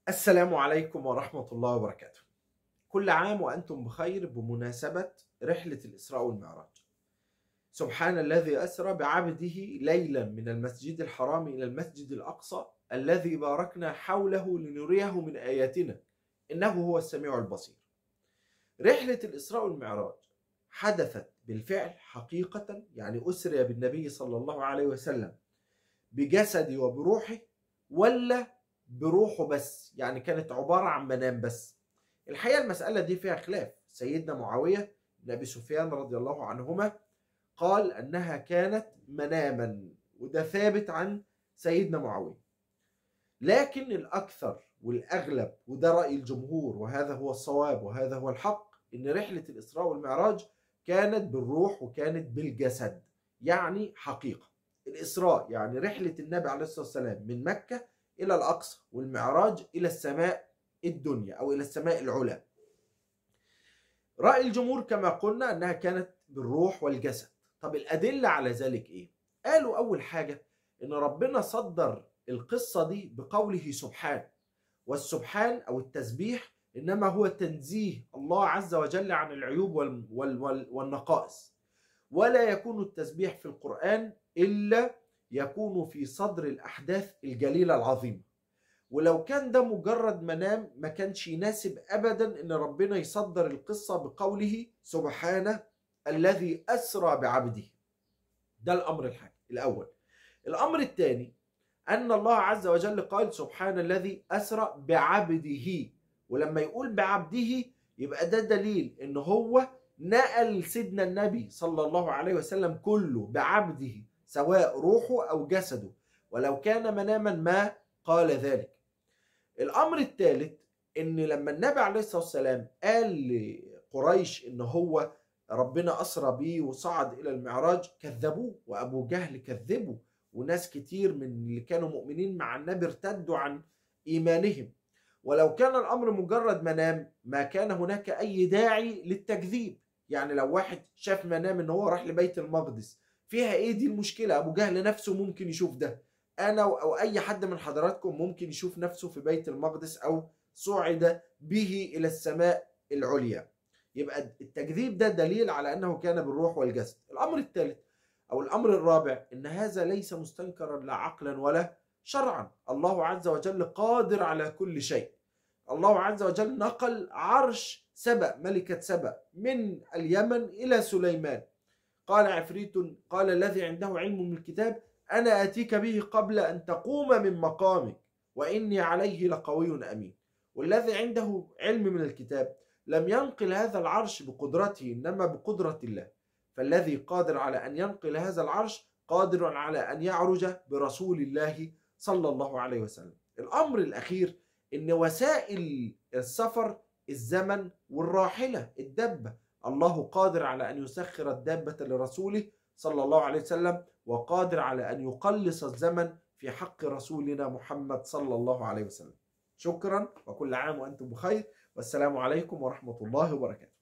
السلام عليكم ورحمة الله وبركاته. كل عام وأنتم بخير بمناسبة رحلة الإسراء والمعراج. سبحان الذي أسرى بعبده ليلا من المسجد الحرام إلى المسجد الأقصى الذي باركنا حوله لنريه من آياتنا إنه هو السميع البصير. رحلة الإسراء والمعراج حدثت بالفعل حقيقة، يعني أسري بالنبي صلى الله عليه وسلم بجسده وبروحه، ولا بروحه بس، يعني كانت عبارة عن منام بس؟ الحقيقة المسألة دي فيها خلاف. سيدنا معاوية بن أبي سفيان رضي الله عنهما قال أنها كانت مناما، وده ثابت عن سيدنا معاوية. لكن الأكثر والأغلب، وده رأي الجمهور وهذا هو الصواب وهذا هو الحق، إن رحلة الإسراء والمعراج كانت بالروح وكانت بالجسد، يعني حقيقة. الإسراء يعني رحلة النبي عليه الصلاة والسلام من مكة إلى الأقصى، والمعراج إلى السماء الدنيا أو إلى السماء العلى. رأي الجمهور كما قلنا أنها كانت بالروح والجسد. طب الأدلة على ذلك إيه؟ قالوا أول حاجة إن ربنا صدر القصة دي بقوله سبحان، والسبحان أو التسبيح إنما هو تنزيه الله عز وجل عن العيوب والنقائص، ولا يكون التسبيح في القرآن إلا يكون في صدر الأحداث الجليلة العظيمة. ولو كان ده مجرد منام ما كانش يناسب أبدا إن ربنا يصدر القصة بقوله سبحانه الذي أسرى بعبده. ده الأمر الأول. الأمر الثاني أن الله عز وجل قال سبحان الذي أسرى بعبده، ولما يقول بعبده يبقى ده دليل إن هو نقل سيدنا النبي صلى الله عليه وسلم كله بعبده، سواء روحه أو جسده، ولو كان مناما ما قال ذلك. الأمر الثالث إن لما النبي عليه الصلاة والسلام قال لقريش إن هو ربنا أسرى بيه وصعد إلى المعراج، كذبوه، وأبو جهل كذبه، وناس كتير من اللي كانوا مؤمنين مع النبي ارتدوا عن إيمانهم. ولو كان الأمر مجرد منام ما كان هناك أي داعي للتكذيب. يعني لو واحد شاف منام إن هو راح لبيت المقدس، فيها إيه دي المشكلة؟ أبو جهل نفسه ممكن يشوف ده، أنا أو أي حد من حضراتكم ممكن يشوف نفسه في بيت المقدس أو صعد به إلى السماء العليا. يبقى التكذيب ده دليل على أنه كان بالروح والجسد. الأمر الثالث أو الأمر الرابع إن هذا ليس مستنكرا لا عقلا ولا شرعا. الله عز وجل قادر على كل شيء. الله عز وجل نقل عرش سبأ، ملكة سبأ، من اليمن إلى سليمان. قال عفريت قال الذي عنده علم من الكتاب أنا آتيك به قبل أن تقوم من مقامك وإني عليه لقوي أمين. والذي عنده علم من الكتاب لم ينقل هذا العرش بقدرته، إنما بقدرة الله. فالذي قادر على أن ينقل هذا العرش قادر على أن يعرج برسول الله صلى الله عليه وسلم. الأمر الأخير إن وسائل السفر الزمن والراحلة الدابة، الله قادر على أن يسخر الدابة لرسوله صلى الله عليه وسلم، وقادر على أن يقلص الزمن في حق رسولنا محمد صلى الله عليه وسلم. شكرا، وكل عام وأنتم بخير، والسلام عليكم ورحمة الله وبركاته.